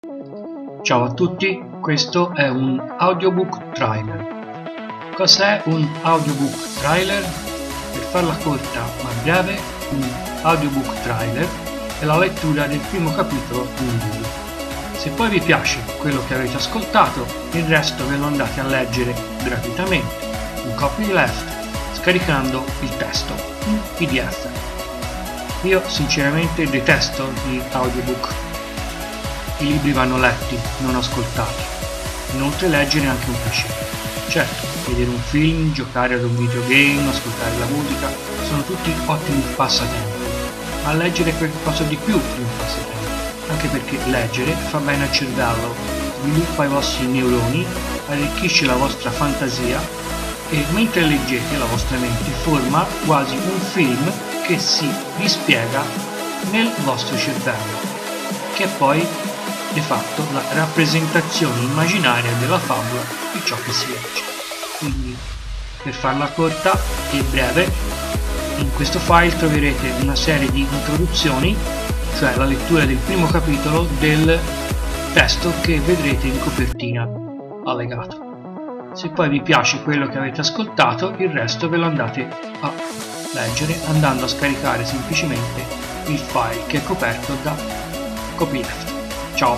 Ciao a tutti, questo è un audiobook trailer. Cos'è un audiobook trailer? Per farla corta ma breve, un audiobook trailer è la lettura del primo capitolo di un libro. Se poi vi piace quello che avete ascoltato, il resto ve lo andate a leggere gratuitamente, in copyleft, scaricando il testo in PDF. Io sinceramente detesto gli audiobook. I libri vanno letti, non ascoltati. Inoltre leggere è anche un piacere. Certo, vedere un film, giocare ad un videogame, ascoltare la musica, sono tutti ottimi passatempi. Ma leggere è qualcosa di più di un passatempo, anche perché leggere fa bene al cervello, sviluppa i vostri neuroni, arricchisce la vostra fantasia e mentre leggete la vostra mente forma quasi un film che si dispiega nel vostro cervello, che è poi di fatto la rappresentazione immaginaria della favola di ciò che si legge. Quindi, per farla corta e breve, in questo file troverete una serie di introduzioni, cioè la lettura del primo capitolo del testo che vedrete in copertina allegato. Se poi vi piace quello che avete ascoltato, il resto ve lo andate a leggere andando a scaricare semplicemente il file che è coperto da copyleft. Ciao!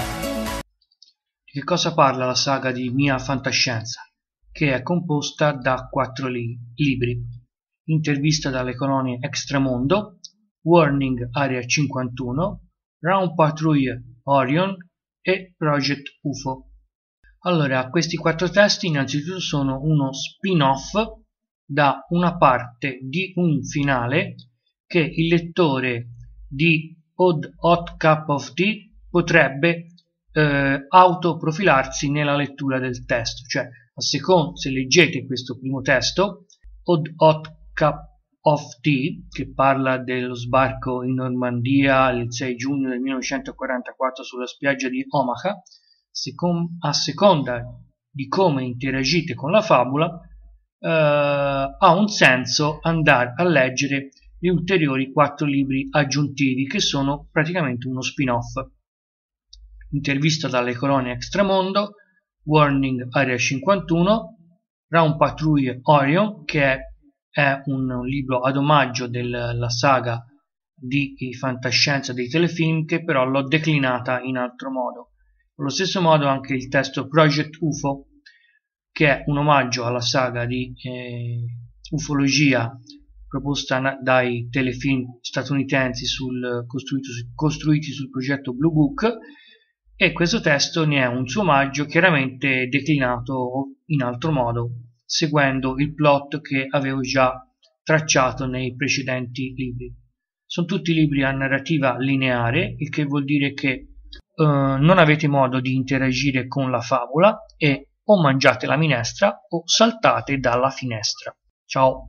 Di che cosa parla la saga di Mia Fantascienza? Che è composta da 4 libri: Intervista dalle colonie Extramondo, Warning Area 51, Round Patrouille Orion e Project UFO. Allora, questi 4 testi innanzitutto sono uno spin-off da una parte di un finale che il lettore di Odd Hot Cup of Tea potrebbe autoprofilarsi nella lettura del testo, cioè se leggete questo primo testo, Odd Hot Cup of Tea, che parla dello sbarco in Normandia il 6 giugno del 1944 sulla spiaggia di Omaha, a seconda di come interagite con la fabula, ha un senso andare a leggere gli ulteriori 4 libri aggiuntivi che sono praticamente uno spin-off. Intervista dalle colonie Extramondo, Warning Area 51, Round Patrouille Orion, che è un libro ad omaggio della saga di fantascienza dei telefilm, che però l'ho declinata in altro modo. Allo stesso modo anche il testo Project UFO, che è un omaggio alla saga di ufologia proposta dai telefilm statunitensi costruiti sul progetto Blue Book, e questo testo ne è un suo omaggio chiaramente declinato in altro modo, seguendo il plot che avevo già tracciato nei precedenti libri. Sono tutti libri a narrativa lineare, il che vuol dire che non avete modo di interagire con la favola e o mangiate la minestra o saltate dalla finestra. Ciao!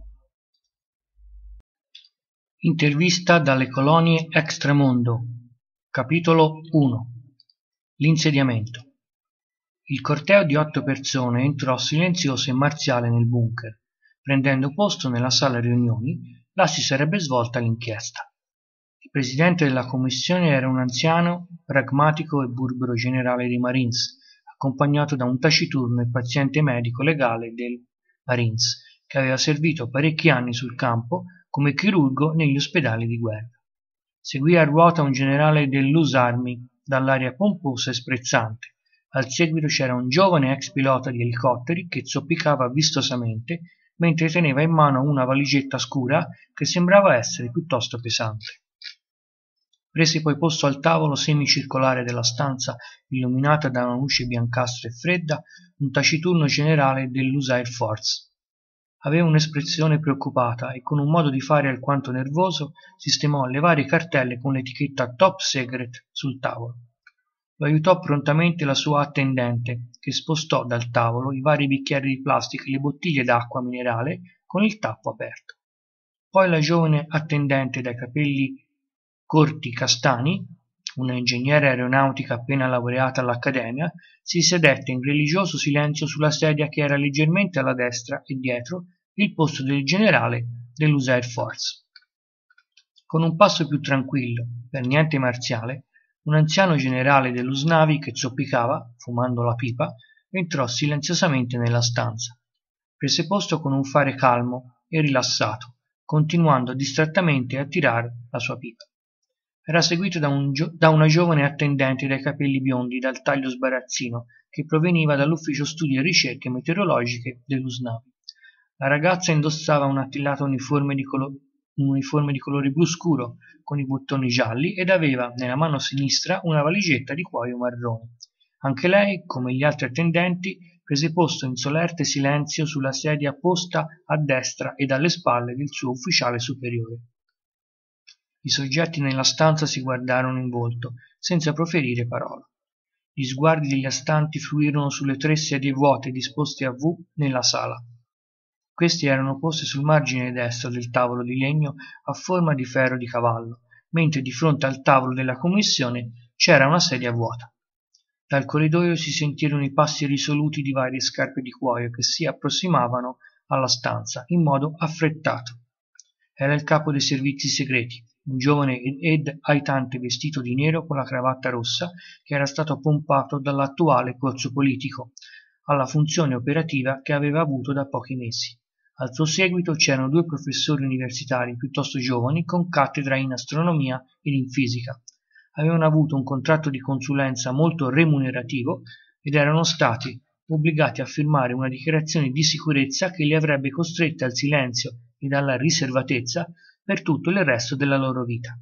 Intervista dalle colonie Extramondo, capitolo 1. L'insediamento. Il corteo di 8 persone entrò silenzioso e marziale nel bunker. Prendendo posto nella sala riunioni, là si sarebbe svolta l'inchiesta. Il presidente della commissione era un anziano, pragmatico e burbero generale dei Marines, accompagnato da un taciturno e paziente medico legale del Marines, che aveva servito parecchi anni sul campo come chirurgo negli ospedali di guerra. Seguì a ruota un generale dell'US Army, dall'aria pomposa e sprezzante. Al seguito c'era un giovane ex pilota di elicotteri che zoppicava vistosamente mentre teneva in mano una valigetta scura che sembrava essere piuttosto pesante. Prese poi posto al tavolo semicircolare della stanza illuminata da una luce biancastra e fredda un taciturno generale dell'US Air Force. Aveva un'espressione preoccupata e con un modo di fare alquanto nervoso sistemò le varie cartelle con l'etichetta Top Secret sul tavolo. Lo aiutò prontamente la sua attendente, che spostò dal tavolo i vari bicchieri di plastica e le bottiglie d'acqua minerale con il tappo aperto. Poi la giovane attendente dai capelli corti castani, una ingegnere aeronautica appena laureata all'accademia, si sedette in religioso silenzio sulla sedia che era leggermente alla destra e dietro il posto del generale dell'US Air Force. Con un passo più tranquillo, per niente marziale, Un anziano generale dell'USNAVI che zoppicava, fumando la pipa, entrò silenziosamente nella stanza. Prese posto con un fare calmo e rilassato, continuando distrattamente a tirare la sua pipa. Era seguito da una giovane attendente dai capelli biondi dal taglio sbarazzino che proveniva dall'ufficio studi e ricerche meteorologiche dell'USNAVI. La ragazza indossava un'attillata uniforme di colore blu scuro con i bottoni gialli ed aveva nella mano sinistra una valigetta di cuoio marrone. Anche lei, come gli altri attendenti, prese posto in solerte silenzio sulla sedia posta a destra e alle spalle del suo ufficiale superiore. I soggetti nella stanza si guardarono in volto, senza proferire parola. Gli sguardi degli astanti fluirono sulle 3 sedie vuote disposte a V nella sala. Queste erano poste sul margine destro del tavolo di legno a forma di ferro di cavallo, mentre di fronte al tavolo della commissione c'era una sedia vuota. Dal corridoio si sentirono i passi risoluti di varie scarpe di cuoio che si approssimavano alla stanza in modo affrettato. Era il capo dei servizi segreti, un giovane ed aitante vestito di nero con la cravatta rossa che era stato pompato dall'attuale corso politico alla funzione operativa che aveva avuto da pochi mesi. Al suo seguito c'erano 2 professori universitari piuttosto giovani con cattedra in astronomia ed in fisica. Avevano avuto un contratto di consulenza molto remunerativo ed erano stati obbligati a firmare una dichiarazione di sicurezza che li avrebbe costretti al silenzio ed alla riservatezza per tutto il resto della loro vita.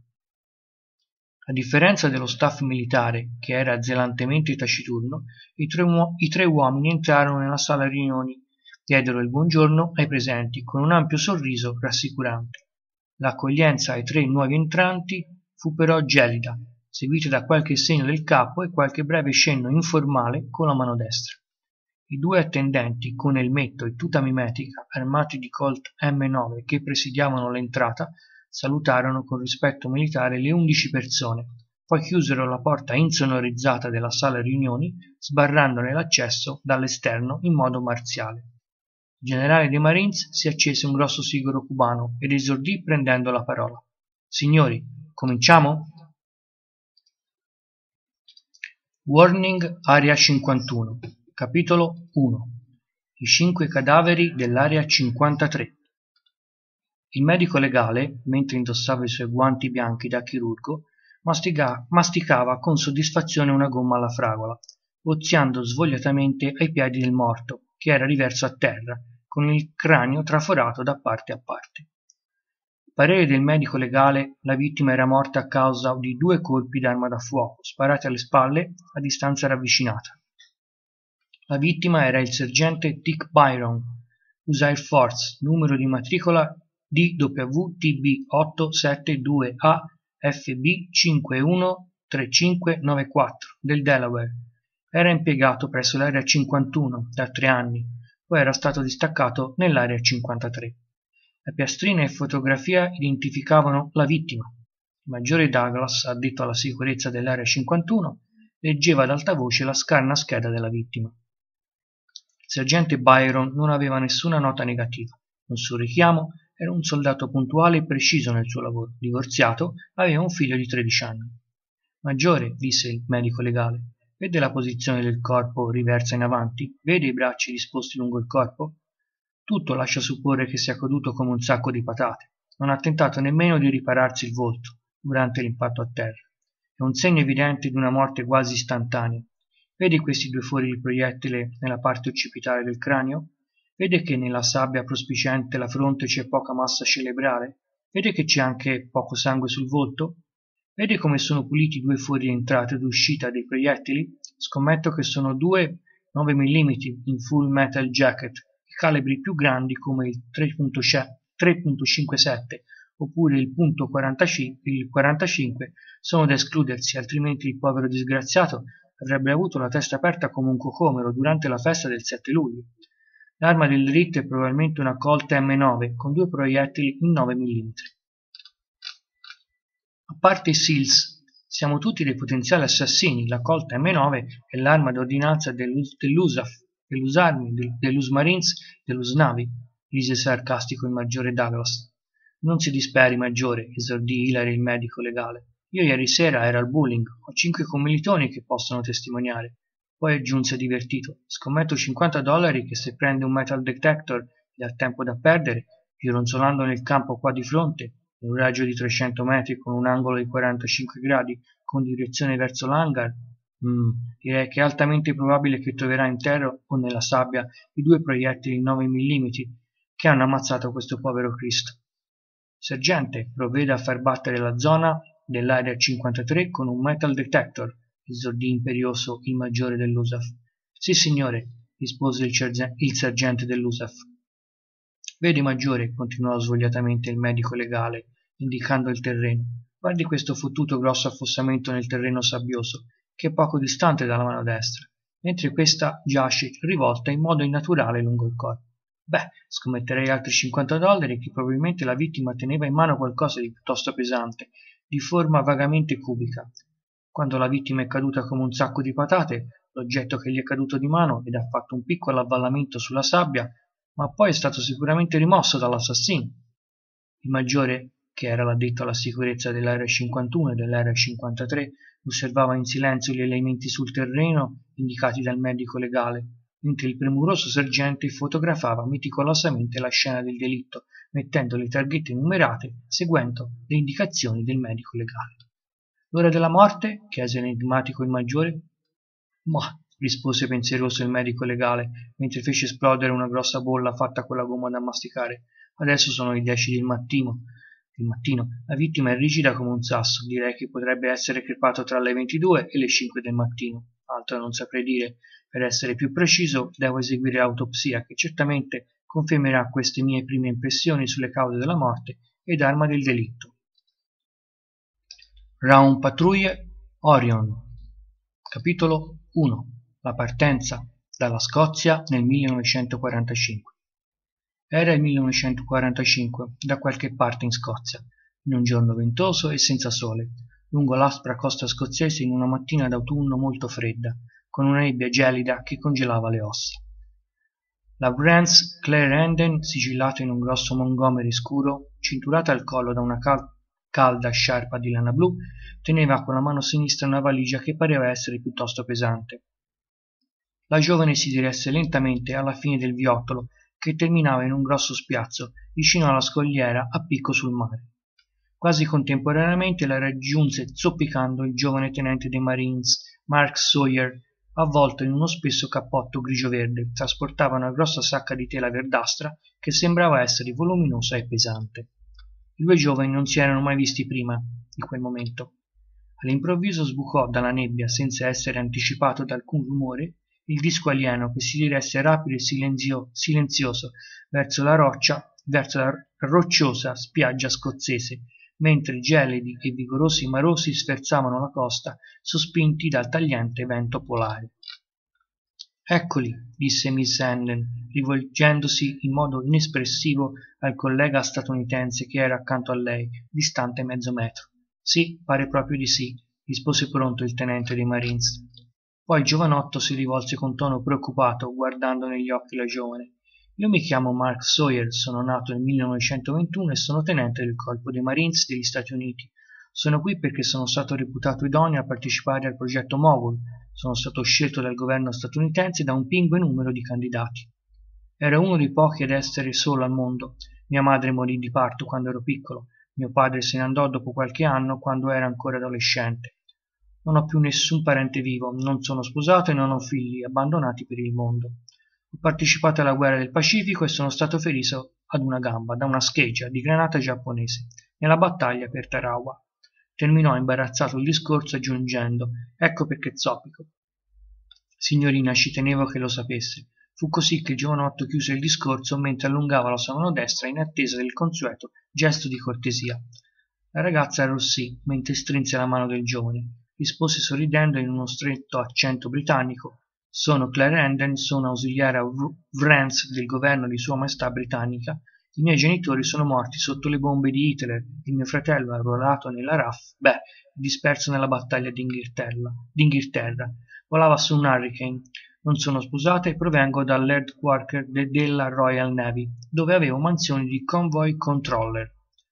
A differenza dello staff militare, che era zelantemente taciturno, i tre uomini entrarono nella sala riunioni, diedero il buongiorno ai presenti con un ampio sorriso rassicurante. L'accoglienza ai 3 nuovi entranti fu però gelida, seguita da qualche segno del capo e qualche breve cenno informale con la mano destra. I 2 attendenti con elmetto e tuta mimetica, armati di Colt M9 che presidiavano l'entrata, salutarono con rispetto militare le 11 persone, poi chiusero la porta insonorizzata della sala riunioni, sbarrandone l'accesso dall'esterno in modo marziale. Il generale dei Marines si accese un grosso sigaro cubano ed esordì prendendo la parola. Signori, cominciamo? Warning Area 51. Capitolo 1. I 5 cadaveri dell'Area 53. Il medico legale, mentre indossava i suoi guanti bianchi da chirurgo, masticava con soddisfazione una gomma alla fragola, oziando svogliatamente ai piedi del morto, che era riverso a terra, con il cranio traforato da parte a parte. Parere del medico legale, la vittima era morta a causa di 2 colpi d'arma da fuoco, sparati alle spalle a distanza ravvicinata. La vittima era il sergente Dick Byron, USA Air Force, numero di matricola DWTB872A-FB513594 del Delaware. Era impiegato presso l'Area 51 da 3 anni, poi era stato distaccato nell'Area 53. La piastrina e fotografia identificavano la vittima. Il maggiore Douglas, addetto alla sicurezza dell'Area 51, leggeva ad alta voce la scarna scheda della vittima. Il sergente Byron non aveva nessuna nota negativa. Un suo richiamo era un soldato puntuale e preciso nel suo lavoro. Divorziato, aveva un figlio di 13 anni. Maggiore, disse il medico legale, vede la posizione del corpo riversa in avanti? Vede i bracci disposti lungo il corpo? Tutto lascia supporre che sia caduto come un sacco di patate. Non ha tentato nemmeno di ripararsi il volto durante l'impatto a terra. È un segno evidente di una morte quasi istantanea. Vede questi 2 fori di proiettile nella parte occipitale del cranio? Vede che nella sabbia prospiciente la fronte c'è poca massa cerebrale? Vede che c'è anche poco sangue sul volto? Vede come sono puliti i 2 fori di entrata ed uscita dei proiettili? Scommetto che sono 2 9 mm in full metal jacket, i calibri più grandi come il 3.57 oppure il .45 sono da escludersi, altrimenti il povero disgraziato avrebbe avuto la testa aperta come un cocomero durante la festa del 7 luglio. L'arma del delitto è probabilmente una Colt M9 con 2 proiettili in 9 mm. A parte i SEALs, siamo tutti dei potenziali assassini. La Colt M9 è l'arma d'ordinanza dell'USAF, dell'US Marines, dell'USNAVI, rise sarcastico il maggiore Douglas. Non si disperi, maggiore, esordì ilare il medico legale. Io ieri sera ero al bowling, ho 5 commilitoni che possono testimoniare. Poi aggiunse divertito, scommetto $50 che se prende un metal detector e dà tempo da perdere, gironzolando nel campo qua di fronte, in un raggio di 300 metri con un angolo di 45 gradi, con direzione verso l'hangar, direi che è altamente probabile che troverà in terra o nella sabbia i 2 proiettili 9 mm che hanno ammazzato questo povero Cristo. Sergente, provveda a far battere la zona dell'area 53 con un metal detector, esordì imperioso il maggiore dell'USAF. Sì, signore, rispose il sergente dell'USAF. Vedi, maggiore, continuò svogliatamente il medico legale, indicando il terreno. Guardi questo fottuto grosso affossamento nel terreno sabbioso, che è poco distante dalla mano destra, mentre questa giace rivolta in modo innaturale lungo il corpo. Beh, scommetterei altri $50 che probabilmente la vittima teneva in mano qualcosa di piuttosto pesante, di forma vagamente cubica. Quando la vittima è caduta come un sacco di patate, l'oggetto che gli è caduto di mano ed ha fatto un piccolo avvallamento sulla sabbia, ma poi è stato sicuramente rimosso dall'assassino. Il maggiore, che era l'addetto alla sicurezza dell'area 51 e dell'area 53, osservava in silenzio gli elementi sul terreno indicati dal medico legale, mentre il premuroso sergente fotografava meticolosamente la scena del delitto, mettendo le targhette numerate, seguendo le indicazioni del medico legale. L'ora della morte? Chiese enigmatico il maggiore. Mah, rispose pensieroso il medico legale, mentre fece esplodere una grossa bolla fatta con la gomma da masticare. Adesso sono le 10 del mattino. La vittima è rigida come un sasso, direi che potrebbe essere crepato tra le 22 e le 5 del mattino. Altro non saprei dire. Per essere più preciso, devo eseguire l'autopsia, che certamente confermerà queste mie prime impressioni sulle cause della morte ed arma del delitto. Round Patrouille Orion. Capitolo 1. La partenza dalla Scozia nel 1945. Era il 1945, da qualche parte in Scozia, in un giorno ventoso e senza sole, lungo l'aspra costa scozzese in una mattina d'autunno molto fredda, con una nebbia gelida che congelava le ossa. La Brands Clarendon, sigillata in un grosso Montgomery scuro, cinturata al collo da una calda sciarpa di lana blu, teneva con la mano sinistra una valigia che pareva essere piuttosto pesante. La giovane si diresse lentamente alla fine del viottolo che terminava in un grosso spiazzo vicino alla scogliera a picco sul mare. Quasi contemporaneamente la raggiunse zoppicando il giovane tenente dei Marines, Mark Sawyer, avvolto in uno spesso cappotto grigio-verde. Trasportava una grossa sacca di tela verdastra che sembrava essere voluminosa e pesante. I 2 giovani non si erano mai visti prima di quel momento. All'improvviso sbucò dalla nebbia, senza essere anticipato da alcun rumore, il disco alieno che si diresse rapido e silenzioso verso la rocciosa spiaggia scozzese, mentre gelidi e vigorosi marosi sferzavano la costa, sospinti dal tagliente vento polare. Eccoli, disse Miss Hendon, rivolgendosi in modo inespressivo al collega statunitense che era accanto a lei, distante mezzo metro. Sì, pare proprio di sì, rispose pronto il tenente dei Marines. Poi il giovanotto si rivolse con tono preoccupato, guardando negli occhi la giovane. Io mi chiamo Mark Sawyer, sono nato nel 1921 e sono tenente del corpo dei Marines degli Stati Uniti. Sono qui perché sono stato reputato idoneo a partecipare al progetto Mogul. Sono stato scelto dal governo statunitense da un pingue numero di candidati. Ero uno dei pochi ad essere solo al mondo. Mia madre morì di parto quando ero piccolo. Mio padre se ne andò dopo qualche anno, quando era ancora adolescente. Non ho più nessun parente vivo, non sono sposato e non ho figli abbandonati per il mondo. Ho partecipato alla guerra del Pacifico e sono stato ferito ad una gamba da una scheggia di granata giapponese nella battaglia per Tarawa. Terminò imbarazzato il discorso aggiungendo: ecco perché zoppico. Signorina, ci tenevo che lo sapesse. Fu così che il giovanotto chiuse il discorso mentre allungava la sua mano destra in attesa del consueto gesto di cortesia. La ragazza arrossì mentre strinse la mano del giovane. Rispose sorridendo in uno stretto accento britannico: sono Clarendon, sono ausiliare a Vrance del governo di Sua Maestà Britannica. I miei genitori sono morti sotto le bombe di Hitler. Il mio fratello, arruolato nella RAF, disperso nella battaglia d'Inghilterra. Volava su un Hurricane. Non sono sposata e provengo dall'headquarter della Royal Navy, dove avevo mansioni di convoy controller.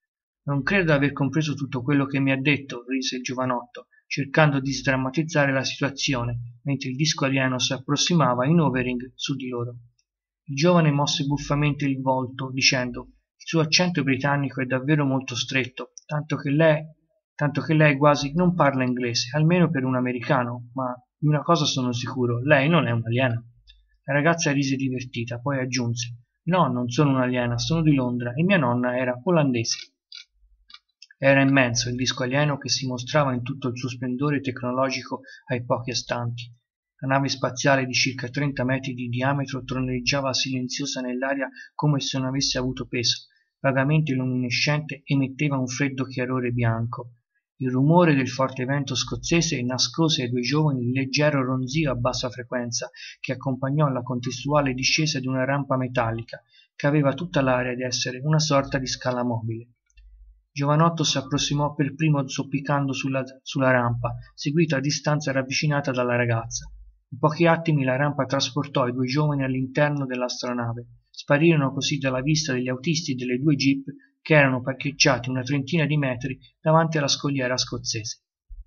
Non credo di aver compreso tutto quello che mi ha detto, rise il giovanotto, cercando di sdrammatizzare la situazione, mentre il disco alieno si approssimava in overing su di loro. Il giovane mosse buffamente il volto, dicendo: il suo accento britannico è davvero molto stretto, tanto che lei quasi non parla inglese, almeno per un americano, ma di una cosa sono sicuro, lei non è un'aliena. La ragazza rise divertita, poi aggiunse: no, non sono un'aliena, sono di Londra e mia nonna era olandese. Era immenso il disco alieno che si mostrava in tutto il suo splendore tecnologico ai pochi istanti. La nave spaziale di circa 30 metri di diametro troneggiava silenziosa nell'aria come se non avesse avuto peso, vagamente luminescente, emetteva un freddo chiarore bianco. Il rumore del forte vento scozzese nascose ai due giovani il leggero ronzio a bassa frequenza che accompagnò la contestuale discesa di una rampa metallica che aveva tutta l'aria di essere una sorta di scala mobile. Giovanotto si approssimò per primo zoppicando sulla rampa, seguito a distanza ravvicinata dalla ragazza. In pochi attimi la rampa trasportò i due giovani all'interno dell'astronave. Sparirono così dalla vista degli autisti delle due jeep che erano parcheggiati una trentina di metri davanti alla scogliera scozzese.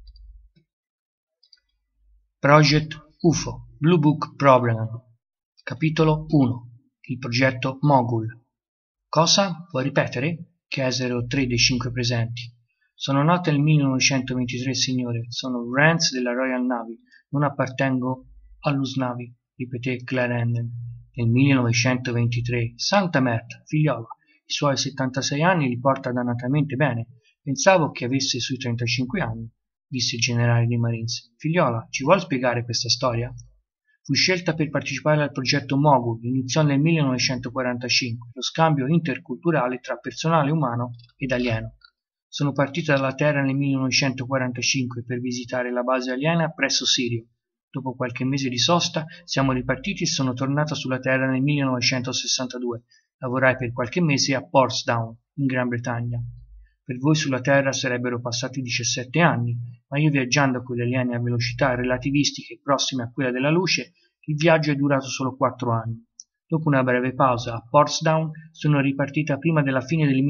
Project UFO Blue Book Program. Capitolo 1. Il progetto Mogul. Cosa? Puoi ripetere? Chiesero 3 dei 5 presenti. Sono nato nel 1923, signore. Sono Rance della Royal Navy. Non appartengo all'USNAVI, ripeté Clarendon. Nel 1923. Santa merda, figliola. I suoi 76 anni li porta dannatamente bene. Pensavo che avesse sui 35 anni, disse il generale dei Marines. Figliola, ci vuol spiegare questa storia? Fu scelta per partecipare al progetto Mogul, iniziò nel 1945, lo scambio interculturale tra personale umano ed alieno. Sono partito dalla Terra nel 1945 per visitare la base aliena presso Sirio. Dopo qualche mese di sosta siamo ripartiti e sono tornato sulla Terra nel 1962. Lavorai per qualche mese a Portsdown, in Gran Bretagna. Per voi sulla Terra sarebbero passati 17 anni, ma io viaggiando con gli alieni a velocità relativistiche prossime a quella della luce, il viaggio è durato solo 4 anni. Dopo una breve pausa a Portsdown sono ripartita prima della fine del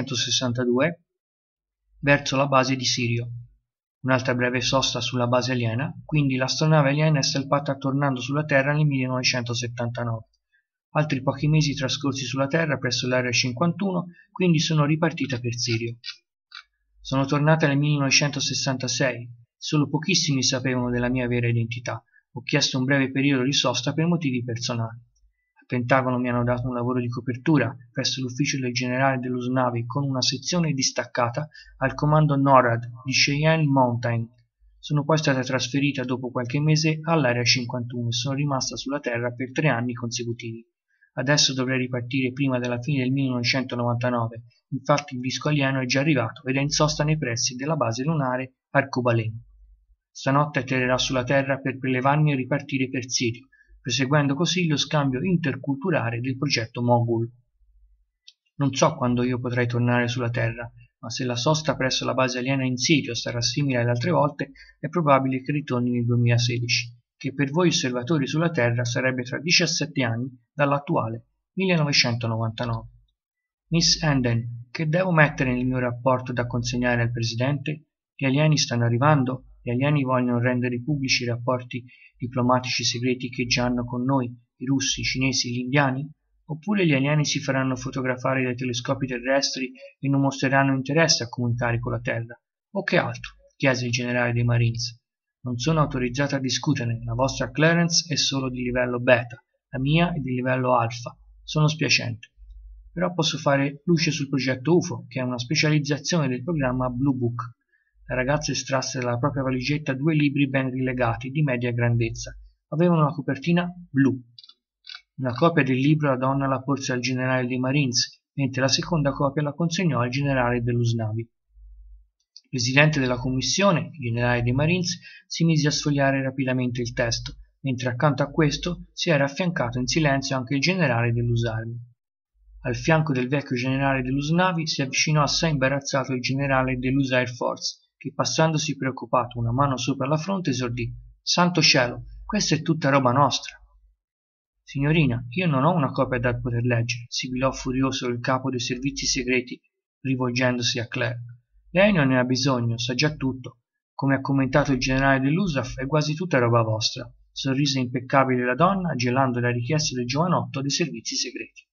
1962 verso la base di Sirio. Un'altra breve sosta sulla base aliena, quindi l'astronave aliena è salpata tornando sulla Terra nel 1979. Altri pochi mesi trascorsi sulla Terra presso l'Area 51, quindi sono ripartita per Sirio. Sono tornata nel 1966, solo pochissimi sapevano della mia vera identità. Ho chiesto un breve periodo di sosta per motivi personali. Al Pentagono mi hanno dato un lavoro di copertura presso l'ufficio del generale dell'USNAVI con una sezione distaccata al comando NORAD di Cheyenne Mountain. Sono poi stata trasferita dopo qualche mese all'Area 51 e sono rimasta sulla Terra per 3 anni consecutivi. Adesso dovrei ripartire prima della fine del 1999, infatti il disco alieno è già arrivato ed è in sosta nei pressi della base lunare Arcobaleno. Stanotte atterrerà sulla Terra per prelevarmi e ripartire per Sirio, proseguendo così lo scambio interculturale del progetto Mogul. Non so quando io potrai tornare sulla Terra, ma se la sosta presso la base aliena in Sirio sarà simile alle altre volte, è probabile che ritorni nel 2016. Che per voi osservatori sulla Terra sarebbe tra 17 anni dall'attuale 1999. Miss Anden, che devo mettere nel mio rapporto da consegnare al Presidente? Gli alieni stanno arrivando? Gli alieni vogliono rendere pubblici i rapporti diplomatici segreti che già hanno con noi, i russi, i cinesi, gli indiani? Oppure gli alieni si faranno fotografare dai telescopi terrestri e non mostreranno interesse a comunicare con la Terra? O che altro? Chiese il generale dei Marines. Non sono autorizzato a discuterne, la vostra clearance è solo di livello beta, la mia è di livello alfa. Sono spiacente. Però posso fare luce sul progetto UFO, che è una specializzazione del programma Blue Book. La ragazza estrasse dalla propria valigetta 2 libri ben rilegati, di media grandezza. Avevano la copertina blu. Una copia del libro la donna la porse al generale dei Marines, mentre la seconda copia la consegnò al generale dell'USNAVI. Il presidente della commissione, il generale dei Marines, si mise a sfogliare rapidamente il testo, mentre accanto a questo si era affiancato in silenzio anche il generale dell'USARMI. Al fianco del vecchio generale dell'USNAVI si avvicinò assai imbarazzato il generale dell'US Air Force, che passandosi preoccupato una mano sopra la fronte esordì: «Santo cielo, questa è tutta roba nostra!» «Signorina, io non ho una copia da poter leggere», sibilò furioso il capo dei servizi segreti rivolgendosi a Claire. Lei non ne ha bisogno, sa già tutto. Come ha commentato il generale dell'USAF, è quasi tutta roba vostra. Sorrise impeccabile la donna, gelando la richiesta del giovanotto dei servizi segreti.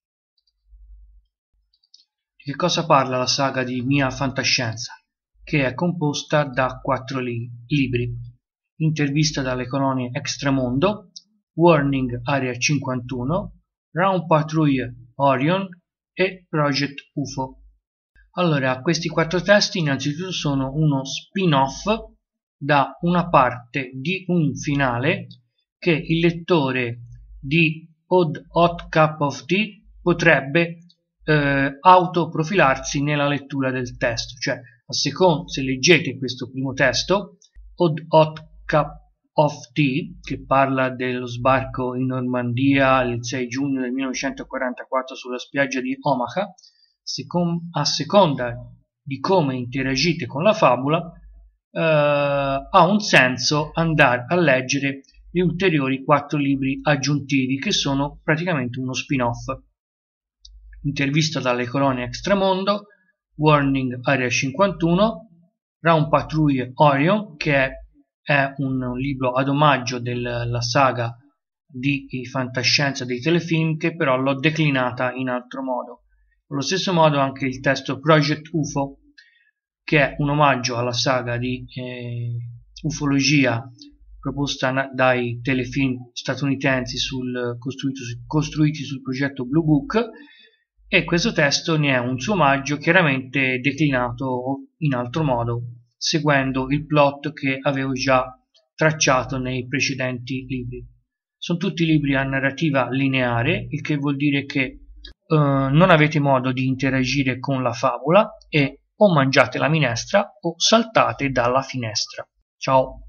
Di che cosa parla la saga di Mia Fantascienza? Che è composta da 4 libri. Intervista dalle colonie Extramondo, Warning Area 51, Round Patrouille Orion e Project UFO. Allora, questi 4 testi innanzitutto sono uno spin-off da una parte di un finale che il lettore di Odd Hot Cup of Tea potrebbe autoprofilarsi nella lettura del testo, cioè se leggete questo primo testo, Odd Hot Cup of Tea, che parla dello sbarco in Normandia il 6 giugno del 1944 sulla spiaggia di Omaha, a seconda di come interagite con la fabula, ha un senso andare a leggere gli ulteriori 4 libri aggiuntivi che sono praticamente uno spin-off. Intervista dalle colonie Extramondo, Warning Area 51, Round Patrouille Orion, che è un libro ad omaggio della saga di fantascienza dei telefilm, che però l'ho declinata in altro modo. Allo stesso modo anche il testo Project UFO, che è un omaggio alla saga di ufologia proposta dai telefilm statunitensi costruiti sul progetto Blue Book, e questo testo ne è un suo omaggio chiaramente declinato in altro modo, seguendo il plot che avevo già tracciato nei precedenti libri. Sono tutti libri a narrativa lineare, il che vuol dire che non avete modo di interagire con la favola e o mangiate la minestra o saltate dalla finestra. Ciao!